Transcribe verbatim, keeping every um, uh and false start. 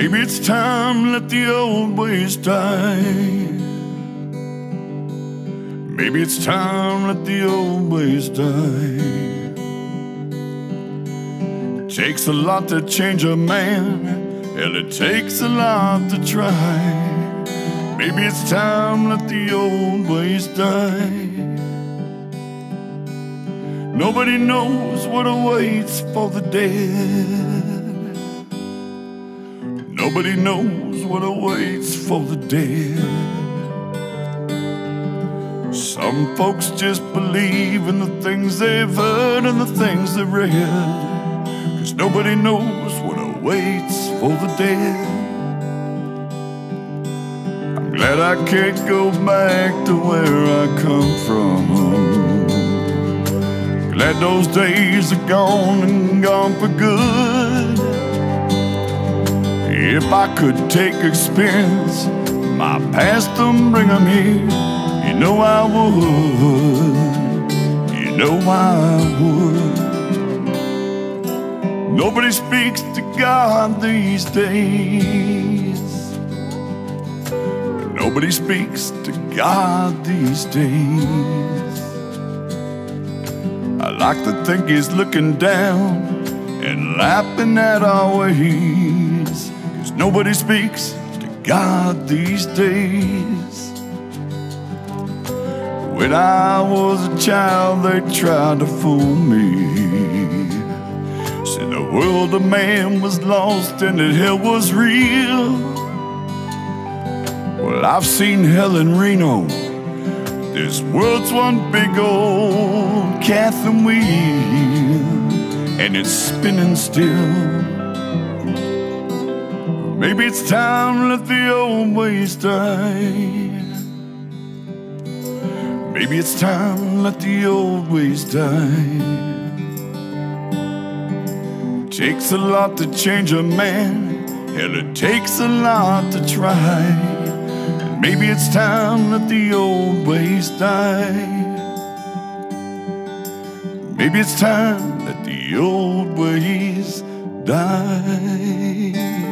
Maybe it's time to let the old ways die. Maybe it's time to let the old ways die. It takes a lot to change a man, and it takes a lot to try. Maybe it's time to let the old ways die. Nobody knows what awaits for the dead. Nobody knows what awaits for the dead. Some folks just believe in the things they've heard and the things they've read, 'cause nobody knows what awaits for the dead. I'm glad I can't go back to where I come from. Glad those days are gone and gone for good. If I could take experience, my past and bring them here, you know I would, you know I would. Nobody speaks to God these days. Nobody speaks to God these days. I like to think He's looking down and laughing at our ways, 'cause nobody speaks to God these days. When I was a child, they tried to fool me. Said the world of man was lost and that hell was real. Well, I've seen hell in Reno. This world's one big old Catherine wheel, and it's spinning still. Maybe it's time to let the old ways die. Maybe it's time to let the old ways die. It takes a lot to change a man, and it takes a lot to try. And maybe it's time to let the old ways die. Maybe it's time to let the old ways die.